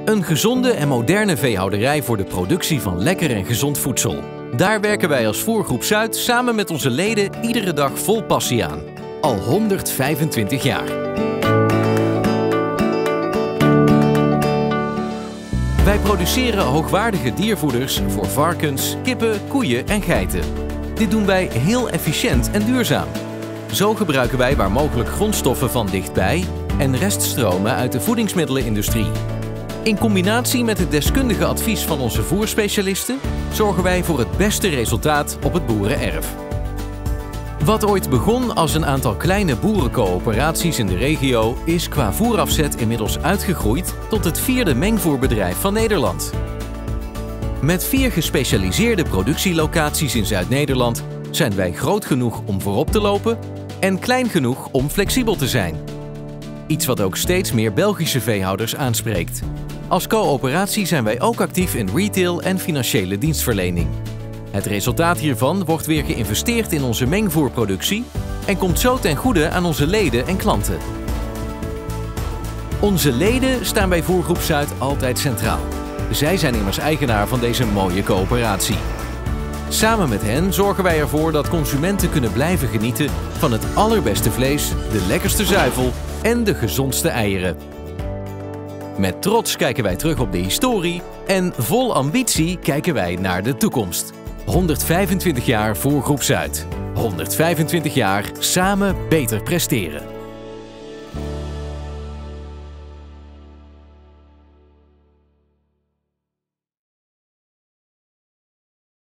Een gezonde en moderne veehouderij voor de productie van lekker en gezond voedsel. Daar werken wij als Voergroep Zuid samen met onze leden iedere dag vol passie aan. Al 125 jaar. Wij produceren hoogwaardige diervoeders voor varkens, kippen, koeien en geiten. Dit doen wij heel efficiënt en duurzaam. Zo gebruiken wij waar mogelijk grondstoffen van dichtbij en reststromen uit de voedingsmiddelenindustrie. In combinatie met het deskundige advies van onze voerspecialisten zorgen wij voor het beste resultaat op het boerenerf. Wat ooit begon als een aantal kleine boerencoöperaties in de regio is qua voerafzet inmiddels uitgegroeid tot het 4e mengvoerbedrijf van Nederland. Met 4 gespecialiseerde productielocaties in Zuid-Nederland zijn wij groot genoeg om voorop te lopen en klein genoeg om flexibel te zijn. Iets wat ook steeds meer Belgische veehouders aanspreekt. Als coöperatie zijn wij ook actief in retail en financiële dienstverlening. Het resultaat hiervan wordt weer geïnvesteerd in onze mengvoerproductie en komt zo ten goede aan onze leden en klanten. Onze leden staan bij Voergroep Zuid altijd centraal. Zij zijn immers eigenaar van deze mooie coöperatie. Samen met hen zorgen wij ervoor dat consumenten kunnen blijven genieten van het allerbeste vlees, de lekkerste zuivel en de gezondste eieren. Met trots kijken wij terug op de historie en vol ambitie kijken wij naar de toekomst. 125 jaar Voergroep Zuid. 125 jaar samen beter presteren.